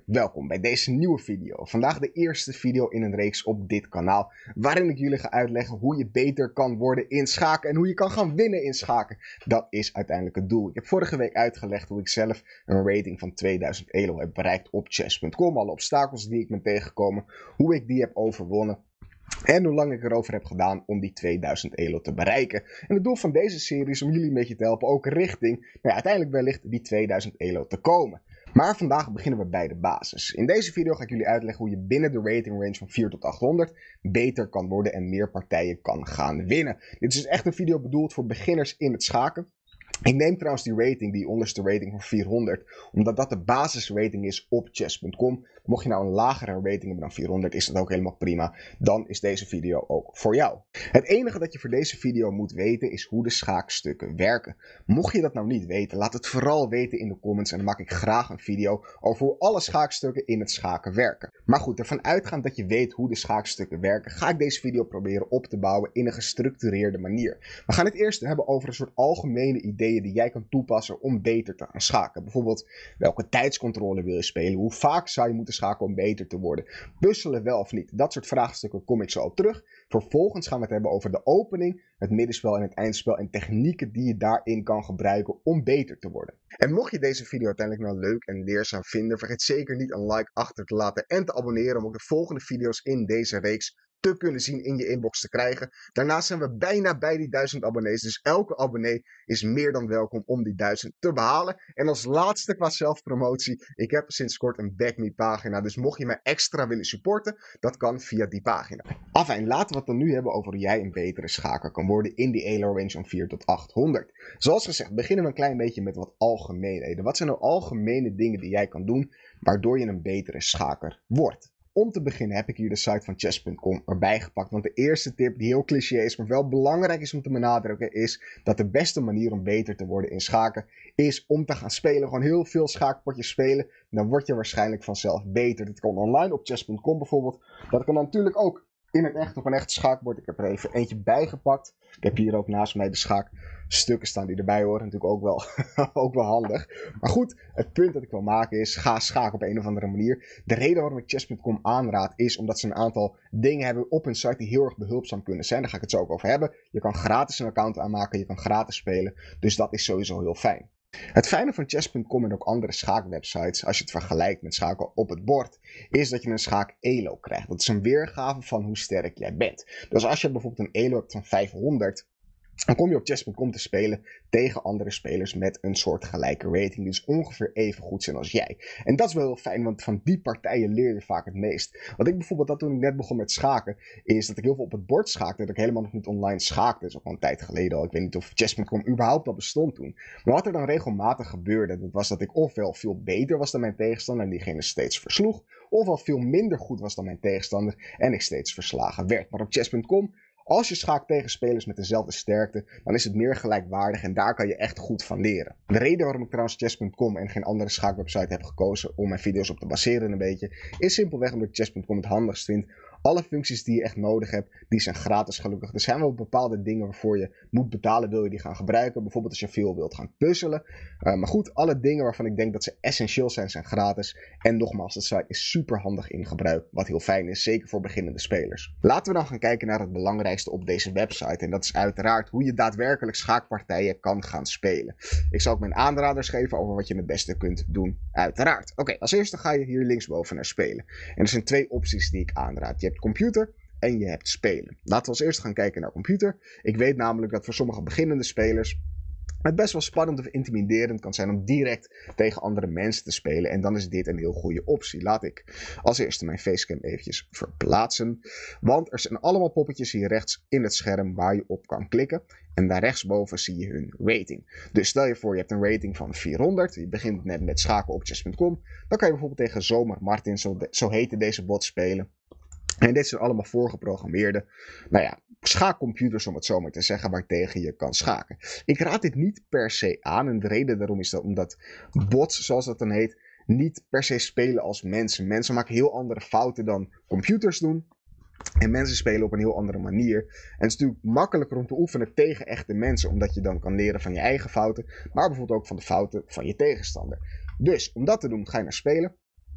Welkom bij deze nieuwe video. Vandaag de eerste video in een reeks op dit kanaal, waarin ik jullie ga uitleggen hoe je beter kan worden in schaken en hoe je kan gaan winnen in schaken. Dat is uiteindelijk het doel. Ik heb vorige week uitgelegd hoe ik zelf een rating van 2000 elo heb bereikt op chess.com. Alle obstakels die ik ben tegengekomen, hoe ik die heb overwonnen. En hoe lang ik erover heb gedaan om die 2000 elo te bereiken. En het doel van deze serie is om jullie een beetje te helpen ook richting, uiteindelijk wellicht die 2000 elo te komen. Maar vandaag beginnen we bij de basis. In deze video ga ik jullie uitleggen hoe je binnen de rating range van 4 tot 800 beter kan worden en meer partijen kan gaan winnen. Dit is echt een video bedoeld voor beginners in het schaken. Ik neem trouwens die rating, die onderste rating van 400, omdat dat de basisrating is op chess.com. Mocht je nou een lagere rating hebben dan 400, is dat ook helemaal prima. Dan is deze video ook voor jou. Het enige dat je voor deze video moet weten is hoe de schaakstukken werken. Mocht je dat nou niet weten, laat het vooral weten in de comments en dan maak ik graag een video over hoe alle schaakstukken in het schaken werken. Maar goed, ervan uitgaand dat je weet hoe de schaakstukken werken, ga ik deze video proberen op te bouwen in een gestructureerde manier. We gaan het eerst hebben over een soort algemene ideeën die jij kan toepassen om beter te gaan schaken. Bijvoorbeeld, welke tijdscontrole wil je spelen? Hoe vaak zou je moeten schaken om beter te worden? Puzzelen wel of niet? Dat soort vraagstukken kom ik zo op terug. Vervolgens gaan we het hebben over de opening, het middenspel en het eindspel en technieken die je daarin kan gebruiken om beter te worden. En mocht je deze video uiteindelijk nou leuk en leerzaam vinden, vergeet zeker niet een like achter te laten en te abonneren om ook de volgende video's in deze reeks te kunnen zien in je inbox te krijgen. Daarnaast zijn we bijna bij die 1000 abonnees, dus elke abonnee is meer dan welkom om die 1000 te behalen. En als laatste qua zelfpromotie, ik heb sinds kort een Back Me pagina, dus mocht je mij extra willen supporten, dat kan via die pagina. Afijn, laten we het dan nu hebben over hoe jij een betere schaker kan worden in die elo range van 4 tot 800. Zoals gezegd, beginnen we een klein beetje met wat algemeenheden. Wat zijn nou algemene dingen die jij kan doen, waardoor je een betere schaker wordt? Om te beginnen heb ik hier de site van chess.com erbij gepakt. Want de eerste tip, die heel cliché is, maar wel belangrijk is om te benadrukken, is dat de beste manier om beter te worden in schaken is om te gaan spelen. Gewoon heel veel schaakpotjes spelen. Dan word je waarschijnlijk vanzelf beter. Dat kan online op chess.com bijvoorbeeld. Dat kan natuurlijk ook in het echt op een echt schaakbord. Ik heb er even eentje bijgepakt. Ik heb hier ook naast mij de schaakstukken staan die erbij horen. Natuurlijk ook wel handig. Maar goed, het punt dat ik wil maken is, ga schaken op een of andere manier. De reden waarom ik chess.com aanraad is omdat ze een aantal dingen hebben op hun site die heel erg behulpzaam kunnen zijn. Daar ga ik het zo ook over hebben. Je kan gratis een account aanmaken, je kan gratis spelen. Dus dat is sowieso heel fijn. Het fijne van chess.com en ook andere schaakwebsites, als je het vergelijkt met schaken op het bord, is dat je een schaak-elo krijgt. Dat is een weergave van hoe sterk jij bent. Dus als je bijvoorbeeld een elo hebt van 500, dan kom je op chess.com te spelen tegen andere spelers met een soort gelijke rating. Die dus ongeveer even goed zijn als jij. En dat is wel heel fijn, want van die partijen leer je vaak het meest. Wat ik bijvoorbeeld had toen ik net begon met schaken, is dat ik heel veel op het bord schaakte. Dat ik helemaal nog niet online schaakte. Dat is ook al een tijd geleden al. Ik weet niet of chess.com überhaupt al bestond toen. Maar wat er dan regelmatig gebeurde, dat was dat ik ofwel veel beter was dan mijn tegenstander en diegene steeds versloeg. Ofwel veel minder goed was dan mijn tegenstander en ik steeds verslagen werd. Maar op chess.com, als je schaakt tegen spelers met dezelfde sterkte, dan is het meer gelijkwaardig en daar kan je echt goed van leren. De reden waarom ik trouwens chess.com en geen andere schaakwebsite heb gekozen om mijn video's op te baseren een beetje, is simpelweg omdat ik chess.com het handigst vind. Alle functies die je echt nodig hebt, die zijn gratis gelukkig. Er zijn wel bepaalde dingen waarvoor je moet betalen, wil je die gaan gebruiken. Bijvoorbeeld als je veel wilt gaan puzzelen. Maar goed, alle dingen waarvan ik denk dat ze essentieel zijn, zijn gratis. En nogmaals, de site is super handig in gebruik, wat heel fijn is, zeker voor beginnende spelers. Laten we dan gaan kijken naar het belangrijkste op deze website. En dat is uiteraard hoe je daadwerkelijk schaakpartijen kan gaan spelen. Ik zal ook mijn aanraders geven over wat je het beste kunt doen, uiteraard. Oké, als eerste ga je hier linksboven naar spelen. En er zijn twee opties die ik aanraad. Je hebt computer en je hebt spelen. Laten we als eerst gaan kijken naar computer. Ik weet namelijk dat voor sommige beginnende spelers het best wel spannend of intimiderend kan zijn om direct tegen andere mensen te spelen. En dan is dit een heel goede optie. Laat ik als eerste mijn facecam eventjes verplaatsen. Want er zijn allemaal poppetjes hier rechts in het scherm waar je op kan klikken. En daar rechtsboven zie je hun rating. Dus stel je voor je hebt een rating van 400. Je begint net met schaken op chess.com. Dan kan je bijvoorbeeld tegen Zomer Martin, zo heette deze bot, spelen. En dit zijn allemaal voorgeprogrammeerde, schaakcomputers om het zo maar te zeggen, waartegen je kan schaken. Ik raad dit niet per se aan en de reden daarom is dat omdat bots, zoals dat dan heet, niet per se spelen als mensen. Mensen maken heel andere fouten dan computers doen. En mensen spelen op een heel andere manier. En het is natuurlijk makkelijker om te oefenen tegen echte mensen, omdat je dan kan leren van je eigen fouten, maar bijvoorbeeld ook van de fouten van je tegenstander. Dus om dat te doen ga je naar spelen.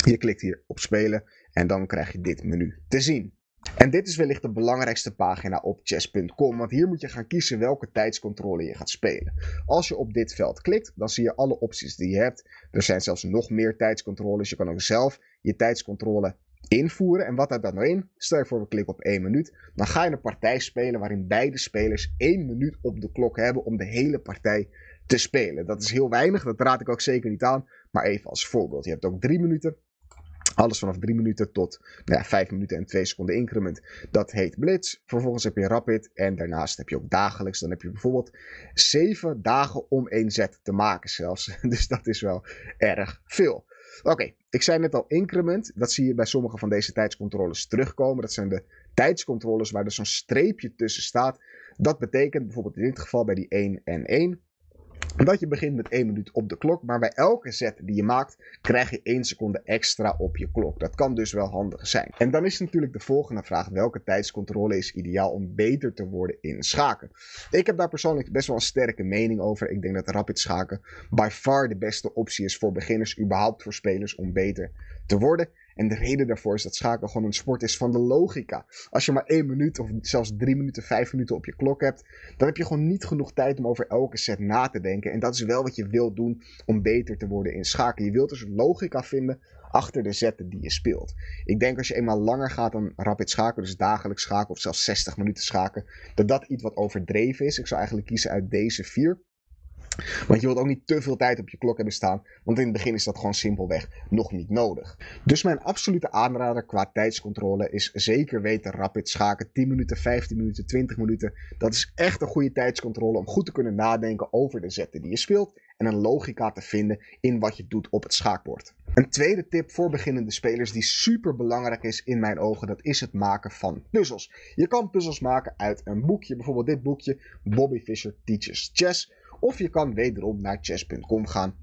Je klikt hier op spelen en dan krijg je dit menu te zien. En dit is wellicht de belangrijkste pagina op chess.com, want hier moet je gaan kiezen welke tijdscontrole je gaat spelen. Als je op dit veld klikt, dan zie je alle opties die je hebt. Er zijn zelfs nog meer tijdscontroles. Je kan ook zelf je tijdscontrole invoeren. En wat houdt dat nou in? Stel je voor we klikken op 1 minuut. Dan ga je een partij spelen waarin beide spelers 1 minuut op de klok hebben om de hele partij te spelen. Dat is heel weinig, dat raad ik ook zeker niet aan. Maar even als voorbeeld. Je hebt ook 3 minuten. Alles vanaf 3 minuten tot 5 minuten en 2 seconden increment. Dat heet Blitz. Vervolgens heb je Rapid. En daarnaast heb je ook dagelijks. Dan heb je bijvoorbeeld 7 dagen om 1 zet te maken zelfs. Dus dat is wel erg veel. Oké, ik zei net al increment. Dat zie je bij sommige van deze tijdscontroles terugkomen. Dat zijn de tijdscontroles waar dus zo'n streepje tussen staat. Dat betekent bijvoorbeeld in dit geval bij die 1 en 1... dat je begint met 1 minuut op de klok, maar bij elke zet die je maakt, krijg je 1 seconde extra op je klok. Dat kan dus wel handig zijn. En dan is natuurlijk de volgende vraag, welke tijdscontrole is ideaal om beter te worden in schaken? Ik heb daar persoonlijk best wel een sterke mening over. Ik denk dat rapid schaken by far de beste optie is voor beginners, überhaupt voor spelers om beter te worden. En de reden daarvoor is dat schaken gewoon een sport is van de logica. Als je maar 1 minuut of zelfs 3 minuten, 5 minuten op je klok hebt, dan heb je gewoon niet genoeg tijd om over elke set na te denken. En dat is wel wat je wilt doen om beter te worden in schaken. Je wilt dus logica vinden achter de zetten die je speelt. Ik denk als je eenmaal langer gaat dan rapid schaken, dus dagelijks schaken of zelfs 60 minuten schaken, dat dat iets wat overdreven is. Ik zou eigenlijk kiezen uit deze 4. Want je wilt ook niet te veel tijd op je klok hebben staan. Want in het begin is dat gewoon simpelweg nog niet nodig. Dus mijn absolute aanrader qua tijdscontrole is zeker weten rapid schaken. 10 minuten, 15 minuten, 20 minuten. Dat is echt een goede tijdscontrole om goed te kunnen nadenken over de zetten die je speelt. En een logica te vinden in wat je doet op het schaakbord. Een tweede tip voor beginnende spelers die super belangrijk is in mijn ogen. Dat is het maken van puzzels. Je kan puzzels maken uit een boekje. Bijvoorbeeld dit boekje. Bobby Fischer Teaches Chess. Of je kan wederom naar chess.com gaan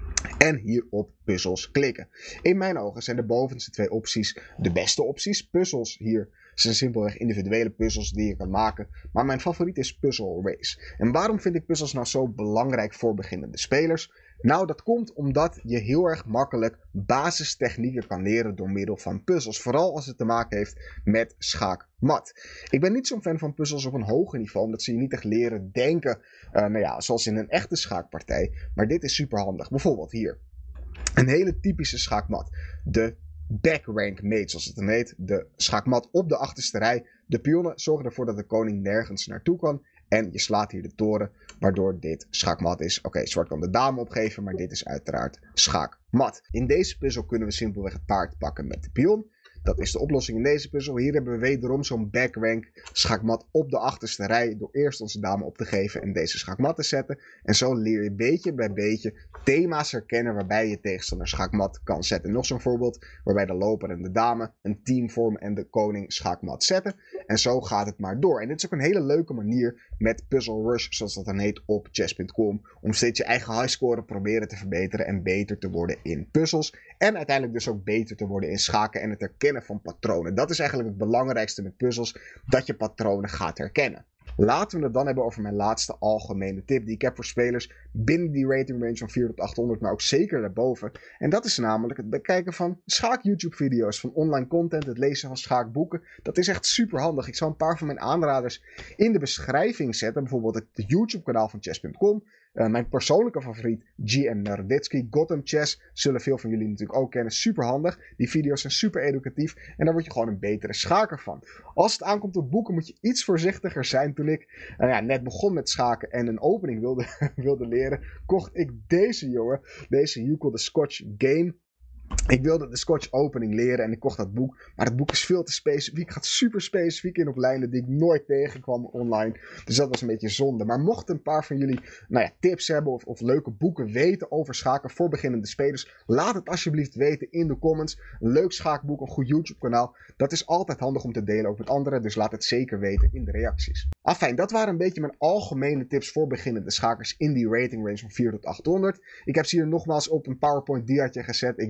en hier op puzzels klikken. In mijn ogen zijn de bovenste 2 opties de beste opties. Puzzels hier zijn simpelweg individuele puzzels die je kan maken. Maar mijn favoriet is Puzzle Race. En waarom vind ik puzzels nou zo belangrijk voor beginnende spelers? Nou, dat komt omdat je heel erg makkelijk basistechnieken kan leren door middel van puzzels. Vooral als het te maken heeft met schaakmat. Ik ben niet zo'n fan van puzzels op een hoger niveau, omdat ze je niet echt leren denken, zoals in een echte schaakpartij. Maar dit is super handig. Bijvoorbeeld hier. Een hele typische schaakmat. De backrank mate, zoals het dan heet. De schaakmat op de achterste rij. De pionnen zorgen ervoor dat de koning nergens naartoe kan. En je slaat hier de toren, waardoor dit schaakmat is. Oké, zwart kan de dame opgeven, maar dit is uiteraard schaakmat. In deze puzzel kunnen we simpelweg het paard pakken met de pion. Dat is de oplossing in deze puzzel. Hier hebben we wederom zo'n backrank schaakmat op de achterste rij. Door eerst onze dame op te geven en deze schaakmat te zetten. En zo leer je beetje bij beetje thema's herkennen waarbij je tegenstander schaakmat kan zetten. Nog zo'n voorbeeld waarbij de loper en de dame een team vormen en de koning schaakmat zetten. En zo gaat het maar door. En dit is ook een hele leuke manier met Puzzle Rush, zoals dat dan heet op chess.com. Om steeds je eigen highscore proberen te verbeteren en beter te worden in puzzels. En uiteindelijk dus ook beter te worden in schaken en het herkennen van patronen. Dat is eigenlijk het belangrijkste met puzzels, dat je patronen gaat herkennen. Laten we het dan hebben over mijn laatste algemene tip die ik heb voor spelers binnen die rating range van 4 tot 800, maar ook zeker daarboven. En dat is namelijk het bekijken van schaak YouTube video's, van online content, het lezen van schaakboeken. Dat is echt super handig. Ik zal een paar van mijn aanraders in de beschrijving zetten. Bijvoorbeeld het YouTube kanaal van chess.com. Mijn persoonlijke favoriet, GM Naroditsky, Gotham Chess, zullen veel van jullie natuurlijk ook kennen. Super handig. Die video's zijn super educatief en daar word je gewoon een betere schaker van. Als het aankomt op boeken moet je iets voorzichtiger zijn. Toen ik net begon met schaken en een opening wilde leren, kocht ik deze jongen. Deze Hugo de Scotch Game. Ik wilde de Scotch Opening leren en ik kocht dat boek. Maar het boek is veel te specifiek. Het gaat super specifiek in op lijnen die ik nooit tegenkwam online. Dus dat was een beetje zonde. Maar mochten een paar van jullie tips hebben of leuke boeken weten over schaken voor beginnende spelers, laat het alsjeblieft weten in de comments. Een leuk schaakboek, een goed YouTube kanaal. Dat is altijd handig om te delen ook met anderen. Dus laat het zeker weten in de reacties. Afijn, dat waren een beetje mijn algemene tips voor beginnende schakers in die rating range van 4 tot 800. Ik heb ze hier nogmaals op een PowerPoint diaatje gezet. Ik weet het, ik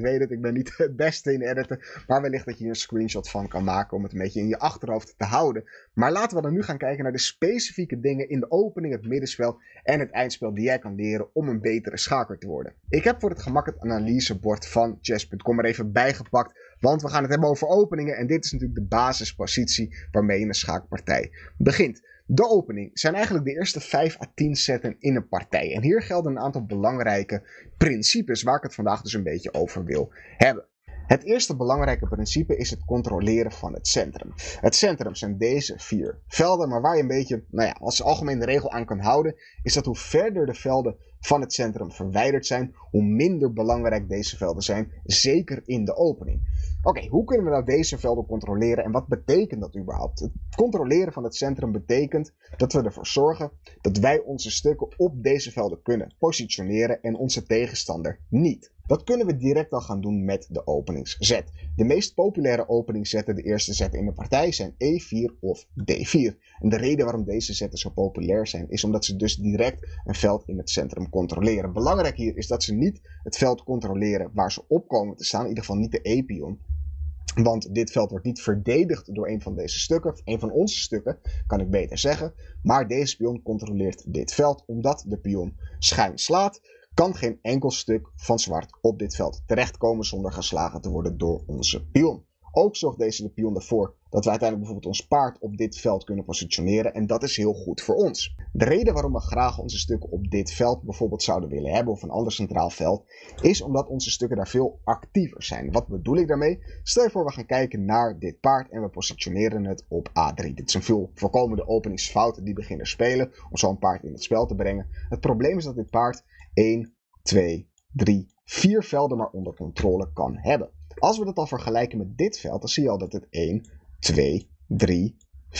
ben niet het beste in editen, maar wellicht dat je hier een screenshot van kan maken om het een beetje in je achterhoofd te houden. Maar laten we dan nu gaan kijken naar de specifieke dingen in de opening, het middenspel en het eindspel die jij kan leren om een betere schaker te worden. Ik heb voor het gemak het analysebord van chess.com er even bijgepakt, want we gaan het hebben over openingen en dit is natuurlijk de basispositie waarmee je een schaakpartij begint. De opening zijn eigenlijk de eerste 5 à 10 zetten in een partij. En hier gelden een aantal belangrijke principes waar ik het vandaag dus een beetje over wil hebben. Het eerste belangrijke principe is het controleren van het centrum. Het centrum zijn deze 4 velden, maar waar je een beetje, als algemene regel aan kan houden, is dat hoe verder de velden van het centrum verwijderd zijn, hoe minder belangrijk deze velden zijn, zeker in de opening. Oké, hoe kunnen we nou deze velden controleren en wat betekent dat überhaupt? Het controleren van het centrum betekent dat we ervoor zorgen dat wij onze stukken op deze velden kunnen positioneren en onze tegenstander niet. Dat kunnen we direct al gaan doen met de openingszet. De meest populaire openingszetten, de eerste zetten in de partij, zijn E4 of D4. En de reden waarom deze zetten zo populair zijn, is omdat ze dus direct een veld in het centrum controleren. Belangrijk hier is dat ze niet het veld controleren waar ze op komen te staan, in ieder geval niet de E-pion. Want dit veld wordt niet verdedigd door een van deze stukken, of een van onze stukken, kan ik beter zeggen. Maar deze pion controleert dit veld, omdat de pion schuin slaat, kan geen enkel stuk van zwart op dit veld terechtkomen zonder geslagen te worden door onze pion. Ook zorgt deze pion ervoor dat we uiteindelijk bijvoorbeeld ons paard op dit veld kunnen positioneren en dat is heel goed voor ons. De reden waarom we graag onze stukken op dit veld bijvoorbeeld zouden willen hebben of een ander centraal veld, is omdat onze stukken daar veel actiever zijn. Wat bedoel ik daarmee? Stel je voor we gaan kijken naar dit paard en we positioneren het op A3. Dit is een veel voorkomende openingsfout die beginners spelen om zo'n paard in het spel te brengen. Het probleem is dat dit paard 1, 2, 3, 4 velden maar onder controle kan hebben. Als we dat al vergelijken met dit veld, dan zie je al dat het 1, 2, 3,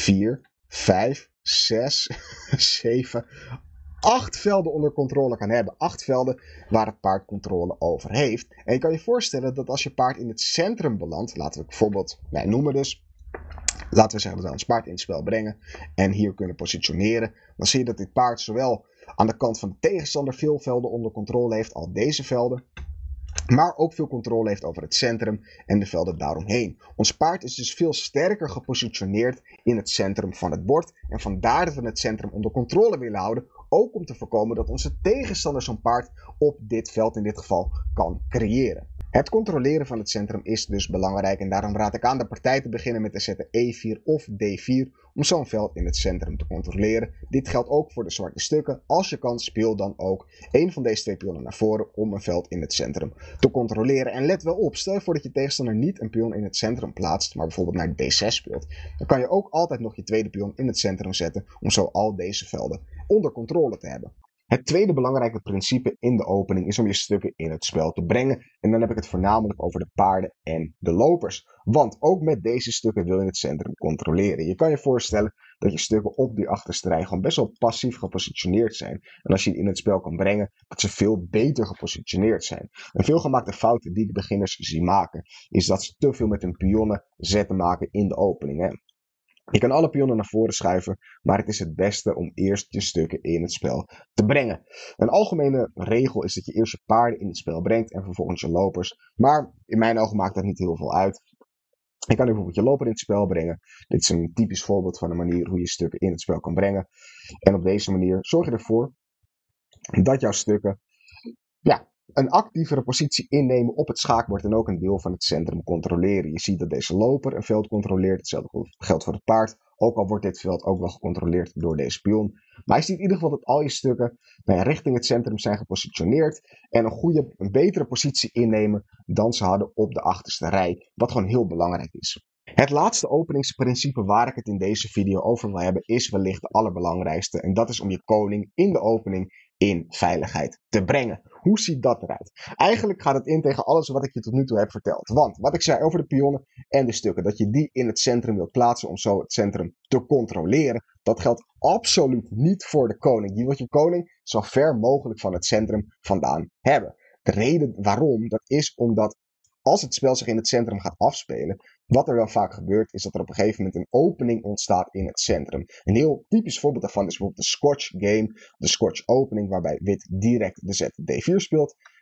4, 5, 6, 7, 8 velden onder controle kan hebben. 8 velden waar het paard controle over heeft. En je kan je voorstellen dat als je paard in het centrum belandt, laten we bijvoorbeeld, noemen dus, laten we zeggen dat we ons paard in het spel brengen en hier kunnen positioneren, dan zie je dat dit paard zowel aan de kant van de tegenstander veel velden onder controle heeft, al deze velden, maar ook veel controle heeft over het centrum en de velden daaromheen. Ons paard is dus veel sterker gepositioneerd in het centrum van het bord. En vandaar dat we het centrum onder controle willen houden. Ook om te voorkomen dat onze tegenstander zo'n paard op dit veld in dit geval kan creëren. Het controleren van het centrum is dus belangrijk en daarom raad ik aan de partij te beginnen met de zetten E4 of D4 om zo'n veld in het centrum te controleren. Dit geldt ook voor de zwarte stukken. Als je kan, speel dan ook een van deze 2 pionnen naar voren om een veld in het centrum te controleren. En let wel op, stel je voor dat je tegenstander niet een pion in het centrum plaatst, maar bijvoorbeeld naar D6 speelt. Dan kan je ook altijd nog je tweede pion in het centrum zetten om zo al deze velden onder controle te hebben. Het tweede belangrijke principe in de opening is om je stukken in het spel te brengen. En dan heb ik het voornamelijk over de paarden en de lopers. Want ook met deze stukken wil je het centrum controleren. Je kan je voorstellen dat je stukken op die achterste rij gewoon best wel passief gepositioneerd zijn. En als je die in het spel kan brengen, dat ze veel beter gepositioneerd zijn. Een veelgemaakte fout die ik beginners zie maken, is dat ze te veel met hun pionnen zetten maken in de opening. Hè? Je kan alle pionnen naar voren schuiven, maar het is het beste om eerst je stukken in het spel te brengen. Een algemene regel is dat je eerst je paarden in het spel brengt en vervolgens je lopers. Maar in mijn ogen maakt dat niet heel veel uit. Je kan bijvoorbeeld je loper in het spel brengen. Dit is een typisch voorbeeld van een manier hoe je stukken in het spel kan brengen. En op deze manier zorg je ervoor dat jouw stukken een actievere positie innemen op het schaakbord en ook een deel van het centrum controleren. Je ziet dat deze loper een veld controleert. Hetzelfde geldt voor het paard. Ook al wordt dit veld ook wel gecontroleerd door deze pion. Maar je ziet in ieder geval dat al je stukken richting het centrum zijn gepositioneerd. En een betere positie innemen dan ze hadden op de achterste rij. Wat gewoon heel belangrijk is. Het laatste openingsprincipe waar ik het in deze video over wil hebben is wellicht de allerbelangrijkste. En dat is om je koning in de opening in veiligheid te brengen. Hoe ziet dat eruit? Eigenlijk gaat het in tegen alles wat ik je tot nu toe heb verteld. Want wat ik zei over de pionnen en de stukken, dat je die in het centrum wilt plaatsen om zo het centrum te controleren, dat geldt absoluut niet voor de koning. Je wilt je koning zo ver mogelijk van het centrum vandaan hebben. De reden waarom, dat is omdat als het spel zich in het centrum gaat afspelen, wat er wel vaak gebeurt, is dat er op een gegeven moment een opening ontstaat in het centrum. Een heel typisch voorbeeld daarvan is bijvoorbeeld de Scotch game, de Scotch opening, waarbij wit direct de zet D4 speelt.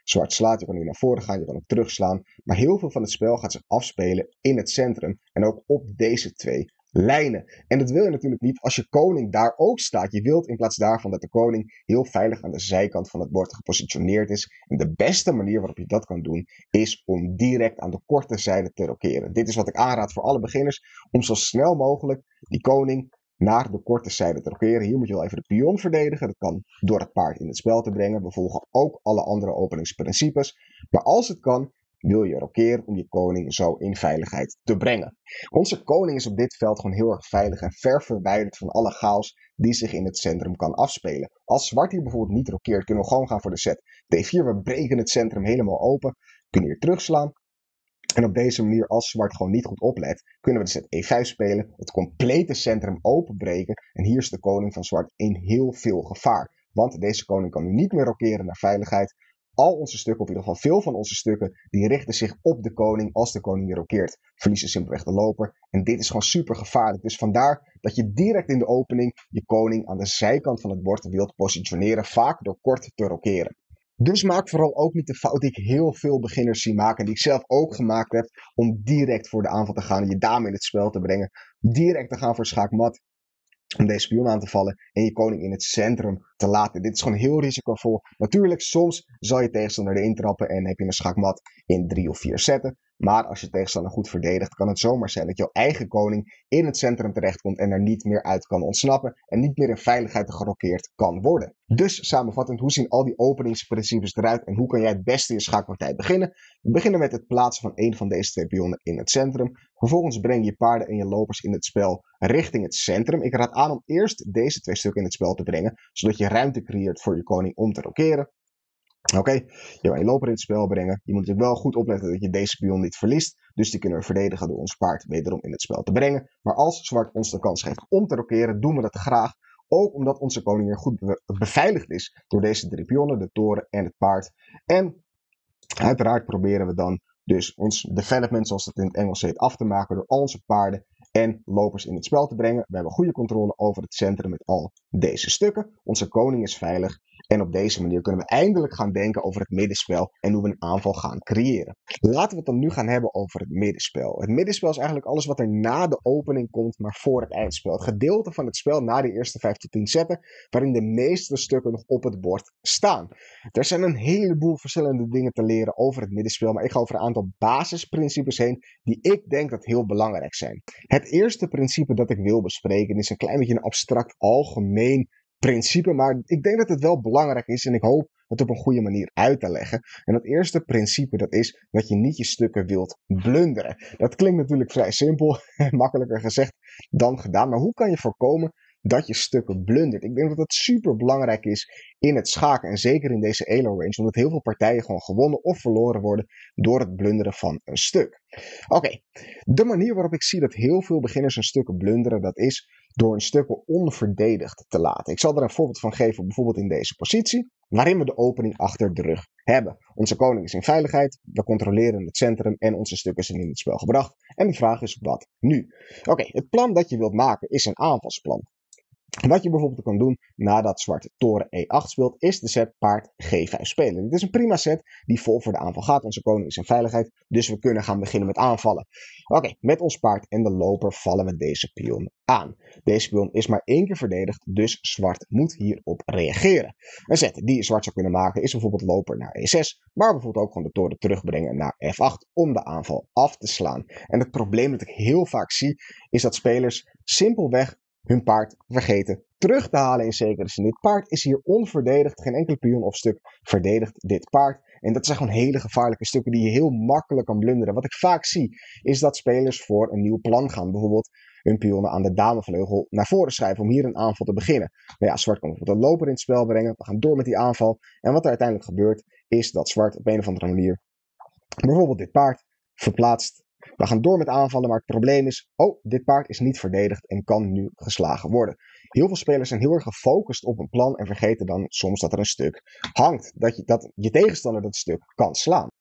Zwart slaat, je kan nu naar voren gaan, je kan ook terugslaan. Maar heel veel van het spel gaat zich afspelen in het centrum en ook op deze twee lijnen. En dat wil je natuurlijk niet als je koning daar ook staat. Je wilt in plaats daarvan dat de koning heel veilig aan de zijkant van het bord gepositioneerd is. En de beste manier waarop je dat kan doen is om direct aan de korte zijde te rokeren. Dit is wat ik aanraad voor alle beginners, om zo snel mogelijk die koning naar de korte zijde te rokeren. Hier moet je wel even de pion verdedigen. Dat kan door het paard in het spel te brengen. We volgen ook alle andere openingsprincipes. Maar als het kan, wil je rokeren om je koning zo in veiligheid te brengen. Onze koning is op dit veld gewoon heel erg veilig en ver verwijderd van alle chaos die zich in het centrum kan afspelen. Als zwart hier bijvoorbeeld niet rokeert, kunnen we gewoon gaan voor de zet D4. We breken het centrum helemaal open. Kunnen hier terugslaan. En op deze manier, als zwart gewoon niet goed oplet, kunnen we de zet E5 spelen, het complete centrum openbreken. En hier is de koning van zwart in heel veel gevaar. Want deze koning kan nu niet meer rokeren naar veiligheid. Al onze stukken, of in ieder geval veel van onze stukken, die richten zich op de koning. Als de koning weer rokeert, verliezen simpelweg de loper. En dit is gewoon super gevaarlijk. Dus vandaar dat je direct in de opening je koning aan de zijkant van het bord wilt positioneren, vaak door kort te rokeren. Dus maak vooral ook niet de fout die ik heel veel beginners zie maken, en die ik zelf ook gemaakt heb, om direct voor de aanval te gaan en je dame in het spel te brengen. Direct te gaan voor schaakmat, om deze pion aan te vallen en je koning in het centrum te laten. Dit is gewoon heel risicovol. Natuurlijk, soms zal je tegenstander erin trappen en heb je een schaakmat in 3 of 4 zetten. Maar als je tegenstander goed verdedigt, kan het zomaar zijn dat jouw eigen koning in het centrum terechtkomt en er niet meer uit kan ontsnappen en niet meer in veiligheid gerokkeerd kan worden. Dus samenvattend, hoe zien al die openingsprincipes eruit en hoe kan jij het beste je schaakpartij beginnen? We beginnen met het plaatsen van één van deze twee pionnen in het centrum. Vervolgens breng je paarden en je lopers in het spel richting het centrum. Ik raad aan om eerst deze twee stukken in het spel te brengen, zodat je ruimte creëert voor je koning om te rokeren. Oké, je wil je loper in het spel brengen. Je moet natuurlijk wel goed opletten dat je deze pion niet verliest. Dus die kunnen we verdedigen door ons paard wederom in het spel te brengen. Maar als zwart ons de kans geeft om te rokeren, doen we dat graag. Ook omdat onze koning weer goed beveiligd is door deze 3 pionnen, de toren en het paard. En uiteraard proberen we dan dus ons development, zoals het in het Engels heet, af te maken door al onze paarden en lopers in het spel te brengen. We hebben goede controle over het centrum met al deze stukken. Onze koning is veilig. En op deze manier kunnen we eindelijk gaan denken over het middenspel en hoe we een aanval gaan creëren. Laten we het dan nu gaan hebben over het middenspel. Het middenspel is eigenlijk alles wat er na de opening komt, maar voor het eindspel. Het gedeelte van het spel na de eerste 5 tot 10 zetten, waarin de meeste stukken nog op het bord staan. Er zijn een heleboel verschillende dingen te leren over het middenspel, maar ik ga over een aantal basisprincipes heen die ik denk dat heel belangrijk zijn. Het eerste principe dat ik wil bespreken is een klein beetje een abstract algemeen principe, maar ik denk dat het wel belangrijk is en ik hoop het op een goede manier uit te leggen. En dat eerste principe, dat is dat je niet je stukken wilt blunderen. Dat klinkt natuurlijk vrij simpel, makkelijker gezegd dan gedaan, maar hoe kan je voorkomen dat je stukken blundert? Ik denk dat het super belangrijk is in het schaken en zeker in deze elo range, omdat heel veel partijen gewoon gewonnen of verloren worden door het blunderen van een stuk. Oké, de manier waarop ik zie dat heel veel beginners een stukken blunderen, dat is door een stukken onverdedigd te laten. Ik zal er een voorbeeld van geven, bijvoorbeeld in deze positie, waarin we de opening achter de rug hebben. Onze koning is in veiligheid, we controleren het centrum en onze stukken zijn in het spel gebracht. En de vraag is, wat nu? Oké, het plan dat je wilt maken is een aanvalsplan. Wat je bijvoorbeeld kan doen nadat zwart toren E8 speelt, is de set paard G5 spelen. Dit is een prima set die vol voor de aanval gaat. Onze koning is in veiligheid, dus we kunnen gaan beginnen met aanvallen. Oké, met ons paard en de loper vallen we deze pion aan. Deze pion is maar 1 keer verdedigd, dus zwart moet hierop reageren. Een set die zwart zou kunnen maken is bijvoorbeeld loper naar E6, maar bijvoorbeeld ook gewoon de toren terugbrengen naar F8 om de aanval af te slaan. En het probleem dat ik heel vaak zie, is dat spelers simpelweg hun paard vergeten terug te halen in zekere zin. Dit paard is hier onverdedigd. Geen enkele pion of stuk verdedigt dit paard. En dat zijn gewoon hele gevaarlijke stukken die je heel makkelijk kan blunderen. Wat ik vaak zie is dat spelers voor een nieuw plan gaan. Bijvoorbeeld hun pionnen aan de damevleugel naar voren schuiven om hier een aanval te beginnen. Nou ja, zwart kan bijvoorbeeld een loper in het spel brengen. We gaan door met die aanval. En wat er uiteindelijk gebeurt is dat zwart op een of andere manier bijvoorbeeld dit paard verplaatst. We gaan door met aanvallen, maar het probleem is, dit paard is niet verdedigd en kan nu geslagen worden. Heel veel spelers zijn heel erg gefocust op een plan en vergeten dan soms dat er een stuk hangt. Dat je tegenstander dat stuk kan slaan.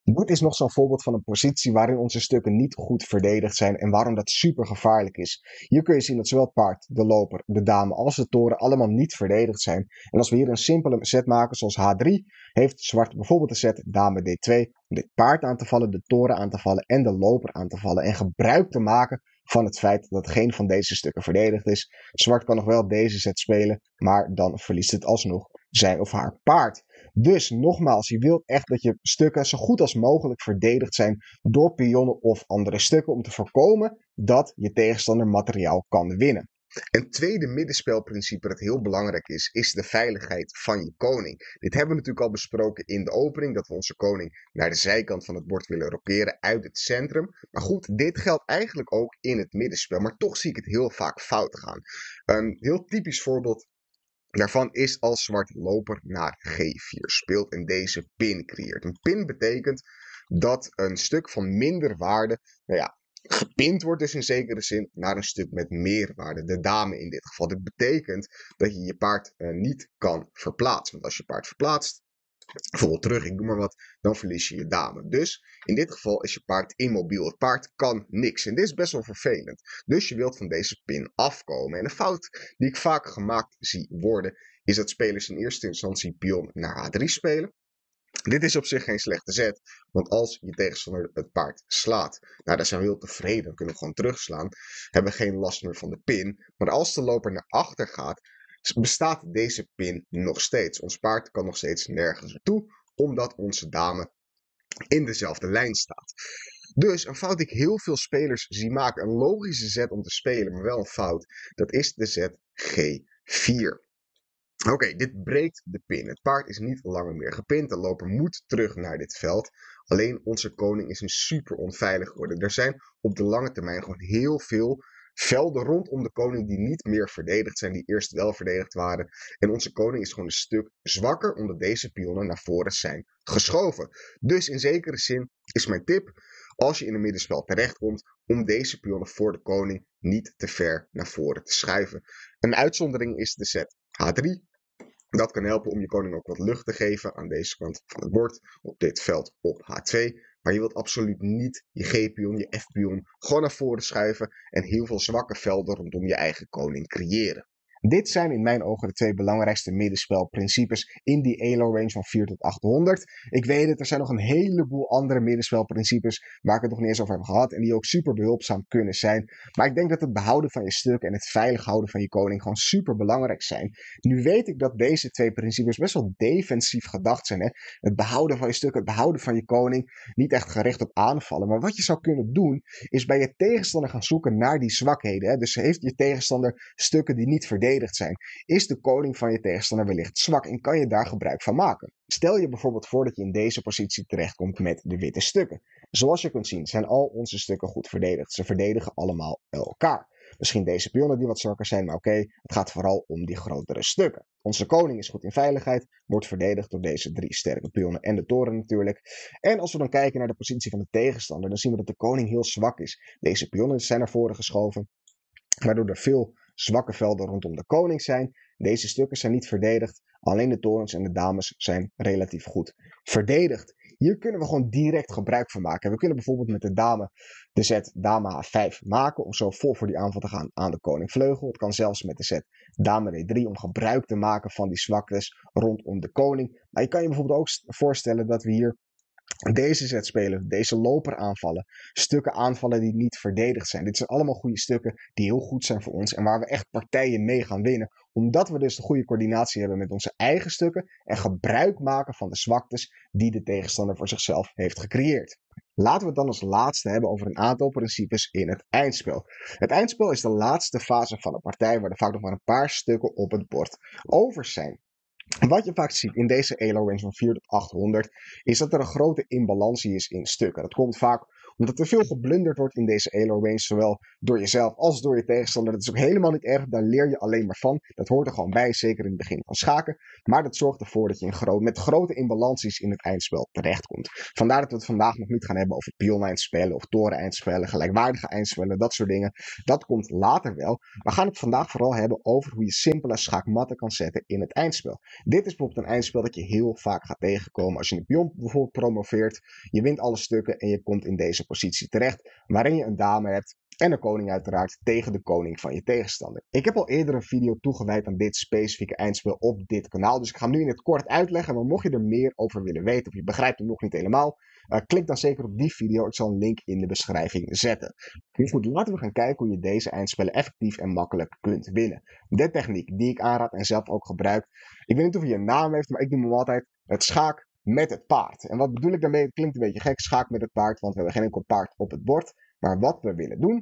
Dit is nog zo'n voorbeeld van een positie waarin onze stukken niet goed verdedigd zijn en waarom dat super gevaarlijk is. Hier kun je zien dat zowel het paard, de loper, de dame als de toren allemaal niet verdedigd zijn. En als we hier een simpele set maken zoals H3, heeft zwart bijvoorbeeld de set dame D2 om dit paard aan te vallen, de toren aan te vallen en de loper aan te vallen. En gebruik te maken van het feit dat geen van deze stukken verdedigd is. Zwart kan nog wel deze set spelen, maar dan verliest het alsnog zijn of haar paard. Dus nogmaals, je wilt echt dat je stukken zo goed als mogelijk verdedigd zijn door pionnen of andere stukken om te voorkomen dat je tegenstander materiaal kan winnen. Een tweede middenspelprincipe dat heel belangrijk is de veiligheid van je koning. Dit hebben we natuurlijk al besproken in de opening, dat we onze koning naar de zijkant van het bord willen rokeren uit het centrum. Maar goed, dit geldt eigenlijk ook in het middenspel, maar toch zie ik het heel vaak fout gaan. Een heel typisch voorbeeld daarvan is als zwart loper naar G4 speelt en deze pin creëert. Een pin betekent dat een stuk van minder waarde, gepind wordt dus in zekere zin naar een stuk met meer waarde. De dame in dit geval. Dit betekent dat je je paard niet kan verplaatsen. Want als je paard verplaatst, bijvoorbeeld terug, ik doe maar wat, dan verlies je je dame. Dus in dit geval is je paard immobiel. Het paard kan niks. En dit is best wel vervelend. Dus je wilt van deze pin afkomen. En een fout die ik vaak gemaakt zie worden, is dat spelers in eerste instantie pion naar H3 spelen. Dit is op zich geen slechte zet, want als je tegenstander het paard slaat, nou dan zijn we heel tevreden, dan kunnen we gewoon terugslaan, hebben we geen last meer van de pin. Maar als de loper naar achter gaat, bestaat deze pin nog steeds. Ons paard kan nog steeds nergens naartoe, omdat onze dame in dezelfde lijn staat. Dus een fout die ik heel veel spelers zie maken, een logische zet om te spelen, maar wel een fout, dat is de zet G4. Oké, dit breekt de pin. Het paard is niet langer meer gepind. De loper moet terug naar dit veld. Alleen onze koning is een super onveilig geworden. Er zijn op de lange termijn gewoon heel veel velden rondom de koning die niet meer verdedigd zijn, die eerst wel verdedigd waren. En onze koning is gewoon een stuk zwakker omdat deze pionnen naar voren zijn geschoven. Dus in zekere zin is mijn tip, als je in een middenspel terechtkomt, om deze pionnen voor de koning niet te ver naar voren te schuiven. Een uitzondering is de set H3. Dat kan helpen om je koning ook wat lucht te geven aan deze kant van het bord, op dit veld op H2. Maar je wilt absoluut niet je G-pion, je F-pion gewoon naar voren schuiven en heel veel zwakke velden rondom je eigen koning creëren. Dit zijn in mijn ogen de twee belangrijkste middenspelprincipes in die elo range van 4 tot 800. Ik weet het, er zijn nog een heleboel andere middenspelprincipes waar ik het nog niet eens over heb gehad en die ook super behulpzaam kunnen zijn. Maar ik denk dat het behouden van je stuk en het veilig houden van je koning gewoon super belangrijk zijn. Nu weet ik dat deze twee principes best wel defensief gedacht zijn. Hè? Het behouden van je stuk, het behouden van je koning, niet echt gericht op aanvallen. Maar wat je zou kunnen doen, is bij je tegenstander gaan zoeken naar die zwakheden. Hè? Dus heeft je tegenstander stukken die niet verdedigd zijn? Is de koning van je tegenstander wellicht zwak en kan je daar gebruik van maken? Stel je bijvoorbeeld voor dat je in deze positie terechtkomt met de witte stukken. Zoals je kunt zien zijn al onze stukken goed verdedigd. Ze verdedigen allemaal elkaar. Misschien deze pionnen die wat zwakker zijn, maar oké, het gaat vooral om die grotere stukken. Onze koning is goed in veiligheid, wordt verdedigd door deze 3 sterke pionnen en de toren natuurlijk. En als we dan kijken naar de positie van de tegenstander, dan zien we dat de koning heel zwak is. Deze pionnen zijn naar voren geschoven, waardoor er veel zwakke velden rondom de koning zijn. Deze stukken zijn niet verdedigd. Alleen de torens en de dames zijn relatief goed verdedigd. Hier kunnen we gewoon direct gebruik van maken. We kunnen bijvoorbeeld met de dame de zet dame H5 maken om zo vol voor die aanval te gaan aan de koningvleugel. Het kan zelfs met de zet dame D3 om gebruik te maken van die zwaktes rondom de koning. Maar je kan je bijvoorbeeld ook voorstellen dat we hier deze zet spelen, deze loper aanvallen, stukken aanvallen die niet verdedigd zijn. Dit zijn allemaal goede stukken die heel goed zijn voor ons en waar we echt partijen mee gaan winnen. Omdat we dus de goede coördinatie hebben met onze eigen stukken en gebruik maken van de zwaktes die de tegenstander voor zichzelf heeft gecreëerd. Laten we het dan als laatste hebben over een aantal principes in het eindspel. Het eindspel is de laatste fase van een partij waar er vaak nog maar een paar stukken op het bord over zijn. Wat je vaak ziet in deze elo range van 4 tot 800 is dat er een grote imbalantie is in stukken. Dat komt vaak Omdat er veel geblunderd wordt in deze elo range, zowel door jezelf als door je tegenstander. Dat is ook helemaal niet erg, daar leer je alleen maar van. Dat hoort er gewoon bij, zeker in het begin van schaken. Maar dat zorgt ervoor dat je met grote imbalances in het eindspel terechtkomt. Vandaar dat we het vandaag nog niet gaan hebben over pion-eindspellen of toren-eindspellen, gelijkwaardige eindspellen, dat soort dingen. Dat komt later wel. We gaan het vandaag vooral hebben over hoe je simpele schaakmatten kan zetten in het eindspel. Dit is bijvoorbeeld een eindspel dat je heel vaak gaat tegenkomen als je een pion bijvoorbeeld promoveert. Je wint alle stukken en je komt in deze positie terecht, waarin je een dame hebt en een koning uiteraard tegen de koning van je tegenstander. Ik heb al eerder een video toegewijd aan dit specifieke eindspel op dit kanaal, dus ik ga hem nu in het kort uitleggen, maar mocht je er meer over willen weten of je begrijpt hem nog niet helemaal, klik dan zeker op die video. Ik zal een link in de beschrijving zetten. Dus goed, laten we gaan kijken hoe je deze eindspellen effectief en makkelijk kunt winnen. De techniek die ik aanraad en zelf ook gebruik. Ik weet niet of je een naam heeft, maar ik noem hem altijd het schaak met het paard. En wat bedoel ik daarmee? Het klinkt een beetje gek, schaak met het paard, want we hebben geen enkel paard op het bord. Maar wat we willen doen,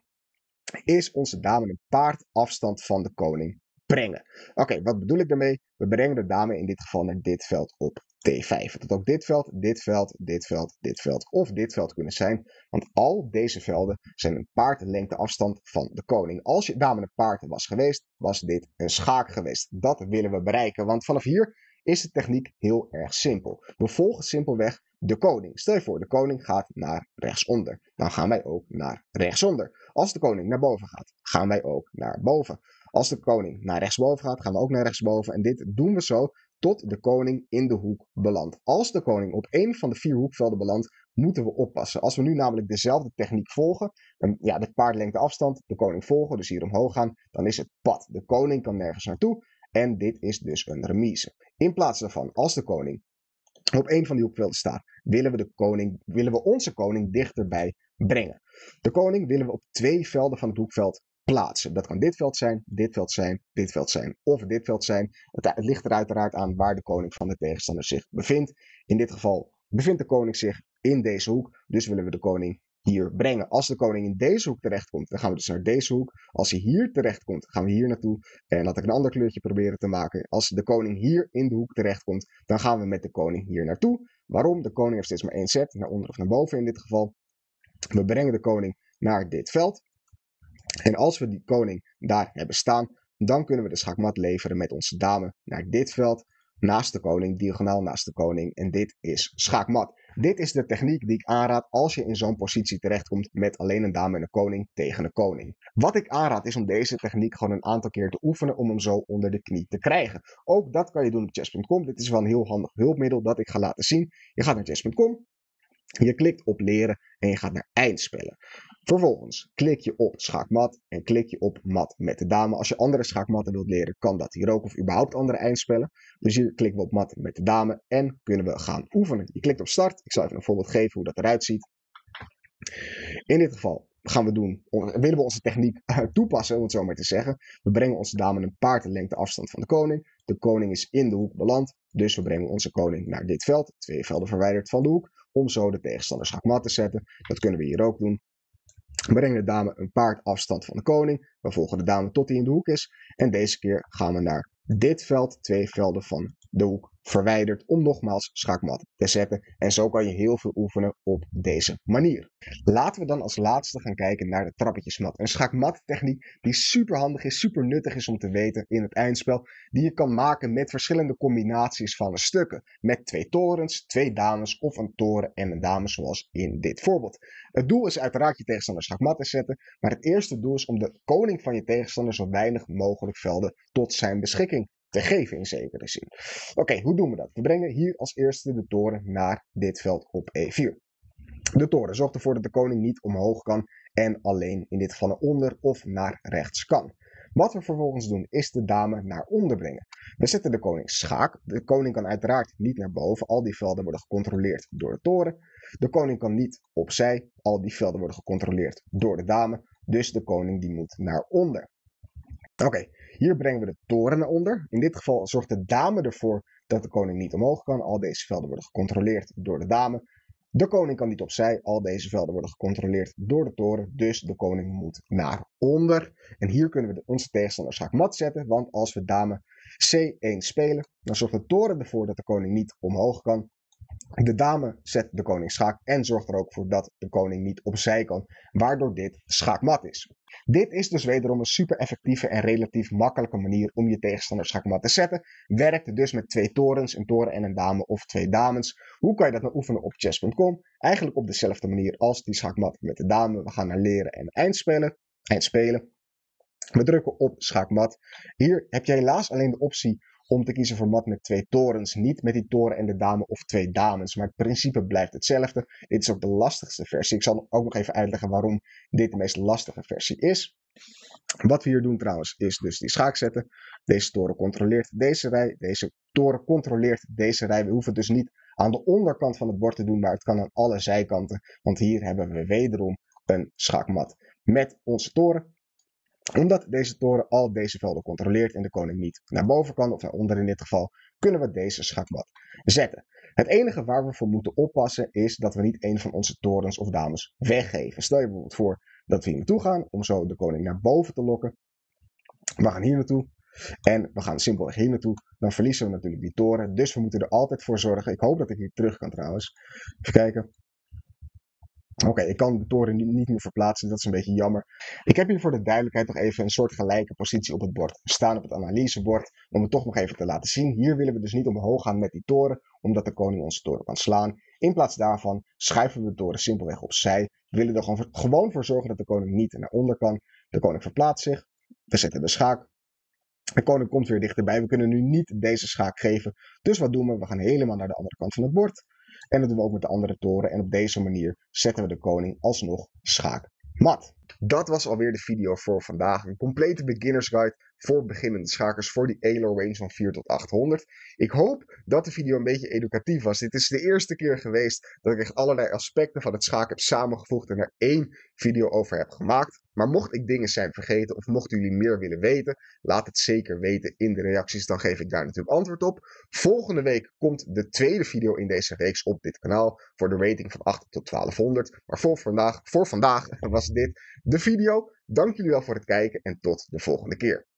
is onze dame een paardafstand van de koning brengen. Oké, wat bedoel ik daarmee? We brengen de dame in dit geval naar dit veld op T5. Het had ook dit veld, dit veld, dit veld, dit veld of dit veld kunnen zijn. Want al deze velden zijn een paardlengte afstand van de koning. Als je dame een paard was geweest, was dit een schaak geweest. Dat willen we bereiken, want vanaf hier is de techniek heel erg simpel. We volgen simpelweg de koning. Stel je voor, de koning gaat naar rechtsonder. Dan gaan wij ook naar rechtsonder. Als de koning naar boven gaat, gaan wij ook naar boven. Als de koning naar rechtsboven gaat, gaan we ook naar rechtsboven. En dit doen we zo tot de koning in de hoek belandt. Als de koning op een van de 4 hoekvelden belandt, moeten we oppassen. Als we nu namelijk dezelfde techniek volgen, de paardlengte afstand, de koning volgen, dus hier omhoog gaan, dan is het pad. De koning kan nergens naartoe en dit is dus een remise. In plaats daarvan, als de koning op een van die hoekvelden staat, willen we onze koning dichterbij brengen. De koning willen we op 2 velden van het hoekveld plaatsen. Dat kan dit veld zijn, dit veld zijn, dit veld zijn of dit veld zijn. Het ligt er uiteraard aan waar de koning van de tegenstander zich bevindt. In dit geval bevindt de koning zich in deze hoek, dus willen we de koning hier brengen. Als de koning in deze hoek terechtkomt, dan gaan we dus naar deze hoek. Als hij hier terechtkomt, gaan we hier naartoe. En laat ik een ander kleurtje proberen te maken. Als de koning hier in de hoek terechtkomt, dan gaan we met de koning hier naartoe. Waarom? De koning heeft steeds maar 1 zet, naar onder of naar boven in dit geval. We brengen de koning naar dit veld. En als we die koning daar hebben staan, dan kunnen we de schaakmat leveren met onze dame naar dit veld. Naast de koning, diagonaal naast de koning. En dit is schaakmat. Dit is de techniek die ik aanraad als je in zo'n positie terechtkomt met alleen een dame en een koning tegen een koning. Wat ik aanraad is om deze techniek gewoon een aantal keer te oefenen om hem zo onder de knie te krijgen. Ook dat kan je doen op chess.com. Dit is wel een heel handig hulpmiddel dat ik ga laten zien. Je gaat naar chess.com, je klikt op leren en je gaat naar eindspellen. Vervolgens klik je op schaakmat en klik je op mat met de dame. Als je andere schaakmatten wilt leren, kan dat hier ook of überhaupt andere eindspellen. Dus hier klikken we op mat met de dame en kunnen we gaan oefenen. Je klikt op start. Ik zal even een voorbeeld geven hoe dat eruit ziet. In dit geval willen we onze techniek toepassen, om het zo maar te zeggen. We brengen onze dame een paardlengte afstand van de koning. De koning is in de hoek beland, dus we brengen onze koning naar dit veld. 2 velden verwijderd van de hoek, om zo de tegenstander schaakmat te zetten. Dat kunnen we hier ook doen. We brengen de dame een paardafstand van de koning. We volgen de dame tot hij in de hoek is. En deze keer gaan we naar dit veld, 2 velden van de hoek verwijderd, om nogmaals schaakmat te zetten. En zo kan je heel veel oefenen op deze manier. Laten we dan als laatste gaan kijken naar de trappetjesmat. Een schaakmattechniek die super handig is, super nuttig is om te weten in het eindspel. Die je kan maken met verschillende combinaties van de stukken. Met 2 torens, 2 dames of een toren en een dame zoals in dit voorbeeld. Het doel is uiteraard je tegenstander schaakmat te zetten. Maar het eerste doel is om de koning van je tegenstander zo weinig mogelijk velden tot zijn beschikking te geven in zekere zin. Oké, hoe doen we dat? We brengen hier als eerste de toren naar dit veld op E4. De toren zorgt ervoor dat de koning niet omhoog kan en alleen in dit geval naar onder of naar rechts kan. Wat we vervolgens doen is de dame naar onder brengen. We zetten de koning schaak. De koning kan uiteraard niet naar boven. Al die velden worden gecontroleerd door de toren. De koning kan niet opzij. Al die velden worden gecontroleerd door de dame. Dus de koning die moet naar onder. Oké, hier brengen we de toren naar onder. In dit geval zorgt de dame ervoor dat de koning niet omhoog kan. Al deze velden worden gecontroleerd door de dame. De koning kan niet opzij. Al deze velden worden gecontroleerd door de toren. Dus de koning moet naar onder. En hier kunnen we onze tegenstander schaakmat zetten. Want als we dame C1 spelen, dan zorgt de toren ervoor dat de koning niet omhoog kan. De dame zet de koning schaak en zorgt er ook voor dat de koning niet opzij kan, waardoor dit schaakmat is. Dit is dus wederom een super effectieve en relatief makkelijke manier om je tegenstander schaakmat te zetten. Werkt dus met 2 torens, een toren en een dame of 2 dames. Hoe kan je dat nou oefenen op chess.com? Eigenlijk op dezelfde manier als die schaakmat met de dame. We gaan naar leren en eindspelen. We drukken op schaakmat. Hier heb je helaas alleen de optie om te kiezen voor mat met 2 torens. Niet met die toren en de dame of 2 dames. Maar het principe blijft hetzelfde. Dit is ook de lastigste versie. Ik zal ook nog even uitleggen waarom dit de meest lastige versie is. Wat we hier doen trouwens is dus die schaak zetten. Deze toren controleert deze rij. Deze toren controleert deze rij. We hoeven het dus niet aan de onderkant van het bord te doen. Maar het kan aan alle zijkanten. Want hier hebben we wederom een schaakmat met onze toren. Omdat deze toren al deze velden controleert en de koning niet naar boven kan, of naar onder in dit geval, kunnen we deze schaakmat zetten. Het enige waar we voor moeten oppassen is dat we niet een van onze torens of dames weggeven. Stel je bijvoorbeeld voor dat we hier naartoe gaan om zo de koning naar boven te lokken. We gaan hier naartoe en we gaan simpelweg hier naartoe. Dan verliezen we natuurlijk die toren, dus we moeten er altijd voor zorgen. Ik hoop dat ik hier terug kan trouwens. Even kijken. Oké, ik kan de toren niet meer verplaatsen, dat is een beetje jammer. Ik heb hier voor de duidelijkheid nog even een soort gelijke positie op het bord staan, op het analysebord, om het toch nog even te laten zien. Hier willen we dus niet omhoog gaan met die toren, omdat de koning onze toren kan slaan. In plaats daarvan schuiven we de toren simpelweg opzij. We willen er gewoon voor zorgen dat de koning niet naar onder kan. De koning verplaatst zich, we zetten de schaak. De koning komt weer dichterbij, we kunnen nu niet deze schaak geven. Dus wat doen we? We gaan helemaal naar de andere kant van het bord. En dat doen we ook met de andere toren. En op deze manier zetten we de koning alsnog schaakmat. Dat was alweer de video voor vandaag. Een complete beginners guide voor beginnende schakers voor die ELO range van 4 tot 800. Ik hoop dat de video een beetje educatief was. Dit is de eerste keer geweest dat ik echt allerlei aspecten van het schaken heb samengevoegd en er 1 video over heb gemaakt. Maar mocht ik dingen zijn vergeten of mochten jullie meer willen weten, laat het zeker weten in de reacties. Dan geef ik daar natuurlijk antwoord op. Volgende week komt de tweede video in deze reeks op dit kanaal voor de rating van 8 tot 1200. Maar voor vandaag was dit de video. Dank jullie wel voor het kijken en tot de volgende keer.